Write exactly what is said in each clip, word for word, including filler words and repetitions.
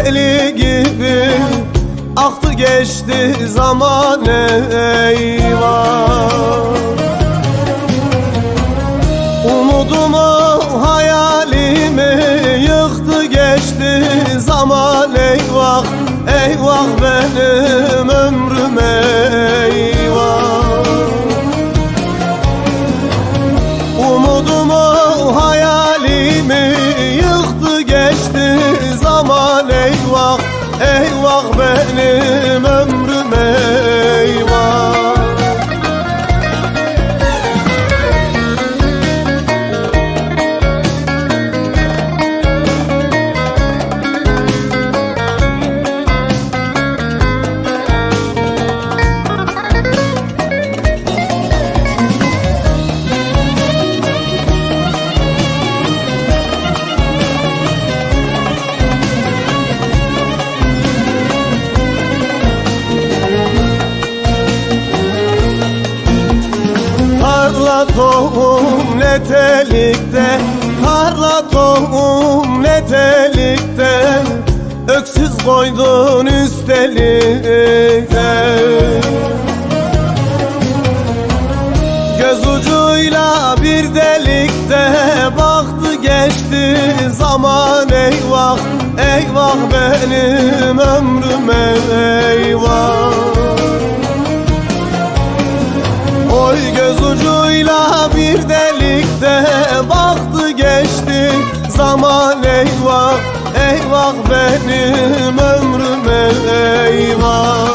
seli gibi aktı geçti zaman eyvah. Umudumu hayalimi yıktı geçti zaman eyvah. Eyvah benim ömrüm eyvah. Umudumu hayalimi yıktı geçti zaman eyvah. Eyvah benim ömrüm eyvah. Tarla tohum ne telikte, tarla tohum ne telikte, öksüz koydun üstelikte. Göz ucuyla bir delikte baktı geçti zaman eyvah. Eyvah benim ömrüm eyvah. Oy göz ucuyla bir delikte baktı geçti zaman eyvah. Eyvah benim ömrüm eyvah.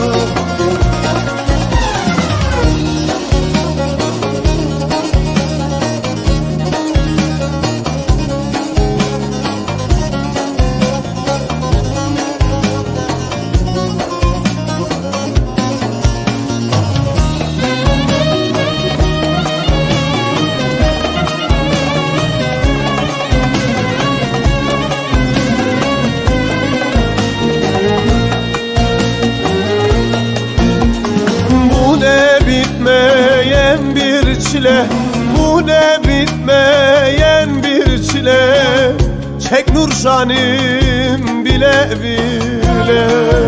Bitmeyen bir çile, bu ne bitmeyen bir çile. Çek Nurşanim bile bile.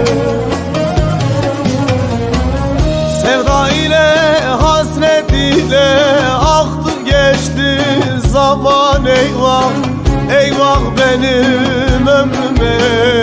Sevda ile hasret ile aktı geçti zaman eyvah. Eyvah benim ömrüm eyvah.